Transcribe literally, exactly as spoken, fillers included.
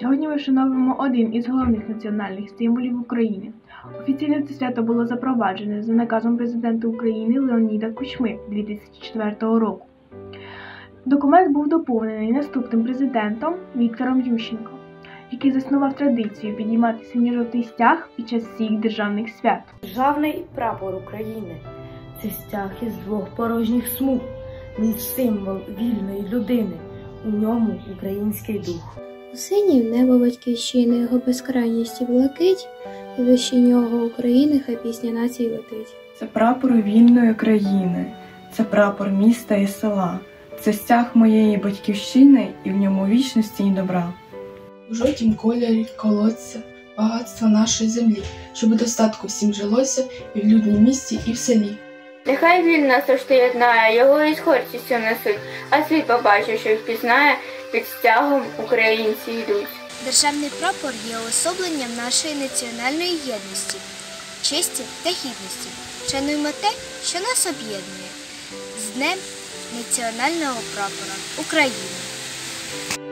Сьогодні ми вшановуємо один із головних національних символів України. Офіційно це свято було запроваджене за наказом президента України Леоніда Кучми дві тисячі четвертого року. Документ був доповнений наступним президентом Віктором Ющенко, який заснував традицію підіймати синьо-жовтий стяг під час всіх державних свят. Державний прапор України – це стяг із двох порожніх смуг. Він символ вільної людини, у ньому український дух. У синів небо батьківщини, його безкрайність і блакить, і вище нього України хай пісня нації летить. Це прапор вільної країни, це прапор міста і села, це стяг моєї батьківщини і в ньому вічності і добра. У жовтім кольорі колоться багатство нашої землі, щоб достатку всім жилося і в люднім місті, і в селі. Нехай віль нас завжди єднає, його із гордістю несуть, а світ побачив, що їх пізнає, під стягом українці йдуть. Державний прапор є уособленням нашої національної єдності, честі та гідності. Шануємо те, що нас об'єднує. З Днем національного прапора України!